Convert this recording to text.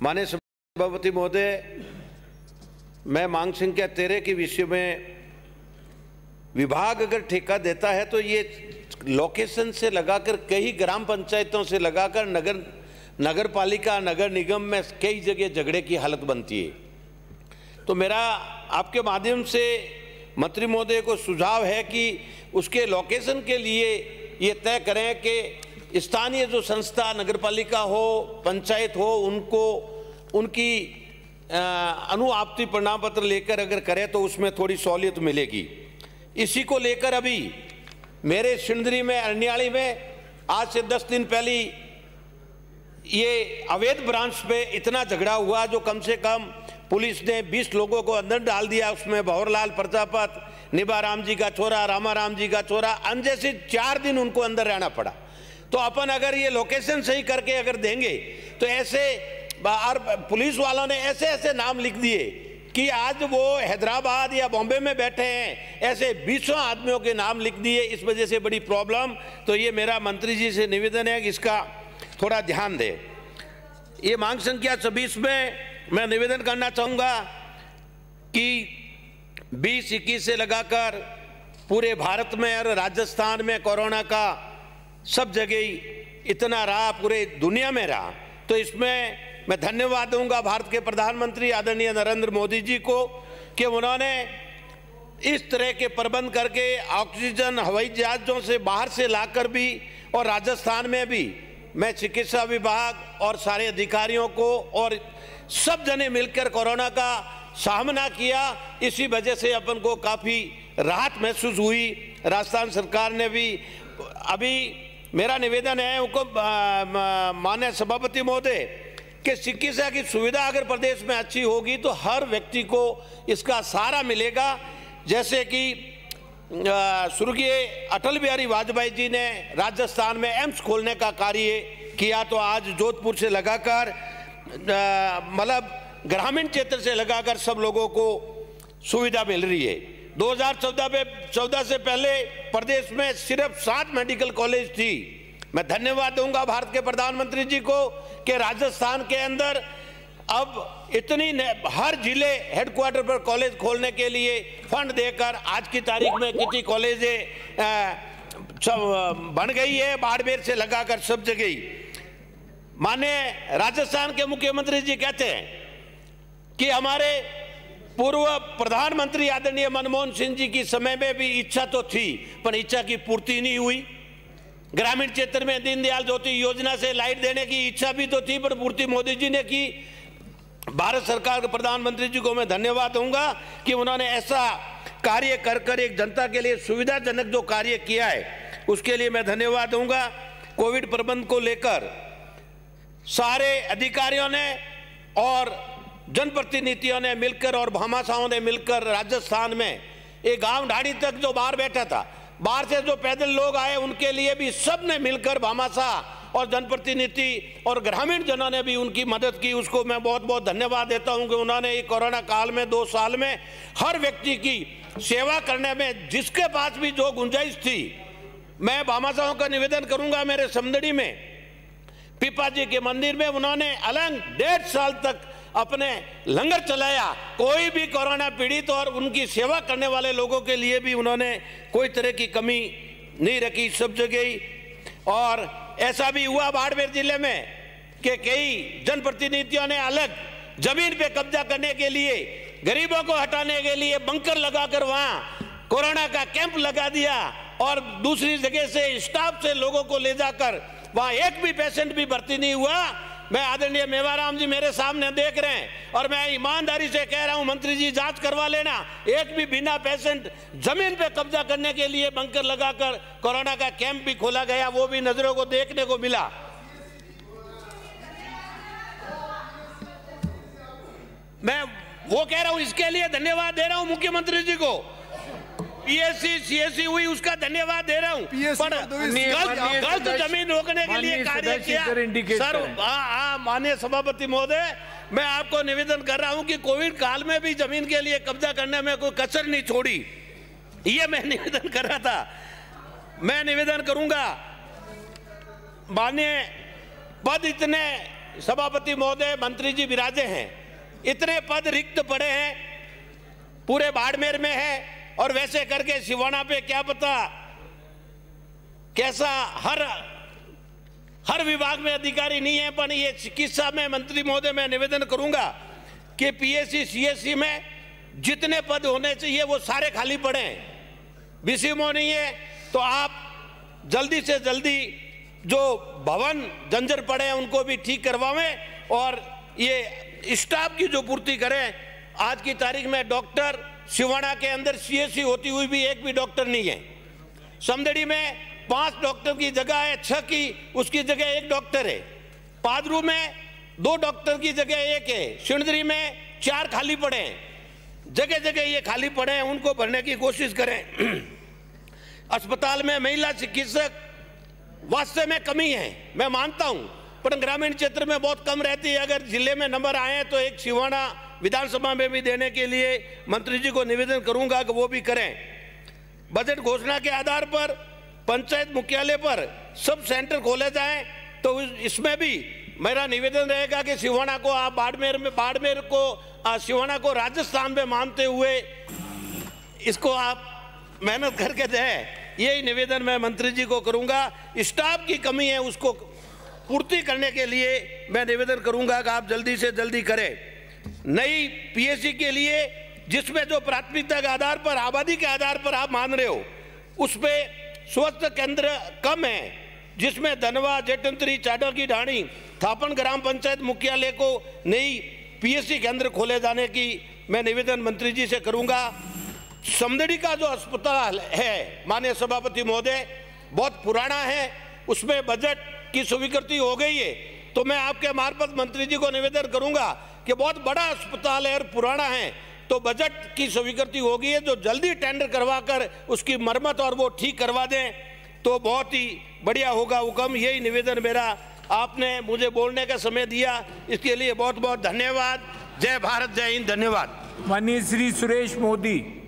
माननीय सभापति महोदय, मैं मांग संख्या 13 के विषय में, विभाग अगर ठेका देता है तो ये लोकेशन से लगाकर कई ग्राम पंचायतों से लगाकर नगर पालिका, नगर निगम में कई जगह झगड़े की हालत बनती है। तो मेरा आपके माध्यम से मंत्री महोदय को सुझाव है कि उसके लोकेशन के लिए ये तय करें कि स्थानीय जो संस्था, नगर पालिका हो, पंचायत हो, उनको उनकी अनुआप्ति प्रमाण पत्र लेकर अगर करें तो उसमें थोड़ी सहूलियत मिलेगी। इसी को लेकर अभी मेरे सिंदरी में, अरनियाली में आज से 10 दिन पहले ये अवैध ब्रांच पे इतना झगड़ा हुआ जो कम से कम पुलिस ने 20 लोगों को अंदर डाल दिया। उसमें भंवरलाल प्रजापत, निबाराम जी का छोरा, रामाराम जी का छोरा, अंजे से 4 दिन उनको अंदर रहना पड़ा। तो अपन अगर ये लोकेशन सही करके अगर देंगे तो ऐसे, और पुलिस वालों ने ऐसे ऐसे नाम लिख दिए कि आज वो हैदराबाद या बॉम्बे में बैठे हैं, ऐसे 20 आदमियों के नाम लिख दिए। इस वजह से बड़ी प्रॉब्लम। तो ये मेरा मंत्री जी से निवेदन है कि इसका थोड़ा ध्यान दे। ये मांग संख्या 26 में मैं निवेदन करना चाहूँगा कि 20-21 से लगाकर पूरे भारत में और राजस्थान में कोरोना का सब जगह इतना रहा, पूरे दुनिया में रहा। तो इसमें मैं धन्यवाद दूंगा भारत के प्रधानमंत्री आदरणीय नरेंद्र मोदी जी को कि उन्होंने इस तरह के प्रबंध करके ऑक्सीजन हवाई जहाज़ों से बाहर से लाकर भी, और राजस्थान में भी मैं चिकित्सा विभाग और सारे अधिकारियों को और सब जने मिलकर कोरोना का सामना किया। इसी वजह से अपन को काफ़ी राहत महसूस हुई। राजस्थान सरकार ने भी अभी, मेरा निवेदन है उनको माननीय सभापति महोदय कि चिकित्सा की सुविधा अगर प्रदेश में अच्छी होगी तो हर व्यक्ति को इसका सहारा मिलेगा। जैसे कि स्वर्गीय अटल बिहारी वाजपेयी जी ने राजस्थान में एम्स खोलने का कार्य किया, तो आज जोधपुर से लगाकर मतलब ग्रामीण क्षेत्र से लगाकर सब लोगों को सुविधा मिल रही है। 2014 से पहले प्रदेश में सिर्फ 7 मेडिकल कॉलेज थी। मैं धन्यवाद दूंगा भारत के प्रधानमंत्री जी को कि राजस्थान के अंदर अब इतनी हर जिले हेडक्वार्टर पर कॉलेज खोलने के लिए फंड देकर आज की तारीख में कितनी कॉलेजें बन गई है, बाड़मेर से लगाकर सब जगह। माननीय राजस्थान के मुख्यमंत्री जी कहते हैं कि हमारे पूर्व प्रधानमंत्री आदरणीय मनमोहन सिंह जी की समय में भी इच्छा तो थी पर इच्छा की पूर्ति नहीं हुई। ग्रामीण क्षेत्र में दीनदयाल ज्योति योजना से लाइट देने की इच्छा भी तो थी पर पूर्ति मोदी जी ने की। भारत सरकार के प्रधानमंत्री जी को मैं धन्यवाद दूंगा कि उन्होंने ऐसा कार्य कर कर एक जनता के लिए सुविधाजनक जो कार्य किया है उसके लिए मैं धन्यवाद दूंगा। कोविड प्रबंध को लेकर सारे अधिकारियों ने और जनप्रतिनिधियों ने मिलकर और भामाशाहों ने मिलकर राजस्थान में एक गांव ढाणी तक जो बाहर बैठा था, बाहर से जो पैदल लोग आए उनके लिए भी सब ने मिलकर भामाशाह और जनप्रतिनिधि और ग्रामीण जनों ने भी उनकी मदद की। उसको मैं बहुत बहुत धन्यवाद देता हूं कि उन्होंने ये कोरोना काल में 2 साल में हर व्यक्ति की सेवा करने में जिसके पास भी जो गुंजाइश थी। मैं भामाशाहों का निवेदन करूंगा, मेरे समदड़ी में पीपा जी के मंदिर में उन्होंने अलग 1.5 साल तक अपने लंगर चलाया। कोई भी कोरोना पीड़ित और उनकी सेवा करने वाले लोगों के लिए भी उन्होंने कोई तरह की कमी नहीं रखी सब जगह। और ऐसा भी हुआ बाड़मेर जिले में कि कई जनप्रतिनिधियों ने अलग जमीन पे कब्जा करने के लिए, गरीबों को हटाने के लिए बंकर लगाकर वहां कोरोना का कैंप लगा दिया और दूसरी जगह से स्टाफ से लोगों को ले जाकर वहां एक भी पेशेंट भी भर्ती नहीं हुआ। मैं आदरणीय मेवाराम जी मेरे सामने देख रहे हैं और मैं ईमानदारी से कह रहा हूं मंत्री जी जांच करवा लेना, एक भी बिना पेशेंट जमीन पे कब्जा करने के लिए बंकर लगाकर कोरोना का कैंप भी खोला गया, वो भी नजरों को देखने को मिला। मैं वो कह रहा हूं, इसके लिए धन्यवाद दे रहा हूं मुख्यमंत्री जी को। पीएससी सीएससी हुई उसका धन्यवाद दे रहा हूं, पर गलत जमीन रोकने के लिए कार्य किया। सर माननीय सभापति महोदय, मैं आपको निवेदन कर रहा हूं कि कोविड काल में भी जमीन के लिए कब्जा करने में कोई कसर नहीं छोड़ी। ये मैं निवेदन कर रहा था। मैं निवेदन करूंगा, माननीय पद इतने सभापति महोदय, मंत्री जी विराजे हैं, इतने पद रिक्त पड़े हैं, पूरे बाड़मेर में है, और वैसे करके सिवाना पे क्या पता कैसा हर विभाग में अधिकारी नहीं है। पर ये चिकित्सा में मंत्री महोदय मैं निवेदन करूंगा कि पीएससी सीएससी में जितने पद होने चाहिए वो सारे खाली पड़े हैं। बीसीएमओ नहीं है तो आप जल्दी से जल्दी जो भवन जंजर पड़े हैं उनको भी ठीक करवाएं और ये स्टाफ की जो पूर्ति करें। आज की तारीख में डॉक्टर सिवाना के अंदर सीएससी होती हुई भी एक भी डॉक्टर नहीं है। समदड़ी में 5 डॉक्टर की जगह है 6 की, उसकी जगह 1 डॉक्टर है। पादरू में 2 डॉक्टर की जगह 1 है। सिणदरी में 4 खाली पड़े हैं। जगह जगह ये खाली पड़े हैं, उनको भरने की कोशिश करें। अस्पताल में महिला चिकित्सक वास्तव में कमी है, मैं मानता हूं, पर ग्रामीण क्षेत्र में बहुत कम रहती है। अगर जिले में नंबर आए तो एक सिवाना विधानसभा में भी देने के लिए मंत्री जी को निवेदन करूंगा कि वो भी करें। बजट घोषणा के आधार पर पंचायत मुख्यालय पर सब सेंटर खोले जाएं, तो इसमें भी मेरा निवेदन रहेगा कि सिवाना को आप बाड़मेर को सिवाना को राजस्थान में मानते हुए इसको आप मेहनत करके दें। यही निवेदन मैं मंत्री जी को करूंगा। स्टाफ की कमी है, उसको पूर्ति करने के लिए मैं निवेदन करूंगा कि आप जल्दी से जल्दी करें। नई पीएससी के लिए जिसमें जो प्राथमिकता के आधार पर, आबादी के आधार पर आप मान रहे हो, उसमें स्वास्थ्य केंद्र कम है, जिसमें धनवा, जेठंतरी, चाडा की ढाणी, थापन ग्राम पंचायत मुख्यालय को नई पीएससी केंद्र खोले जाने की मैं निवेदन मंत्री जी से करूंगा। समदड़ी का जो अस्पताल है माननीय सभापति महोदय बहुत पुराना है, उसमें बजट की स्वीकृति हो गई है, तो मैं आपके मार्फत मंत्री जी को निवेदन करूंगा कि बहुत बड़ा अस्पताल है और पुराना है, तो बजट की स्वीकृति हो गई है, जो जल्दी टेंडर करवाकर उसकी मरम्मत और वो ठीक करवा दें तो बहुत ही बढ़िया होगा। हुक्म यही निवेदन मेरा, आपने मुझे बोलने का समय दिया, इसके लिए बहुत बहुत धन्यवाद। जय भारत, जय हिंद, धन्यवाद। माननीय श्री सुरेश मोदी।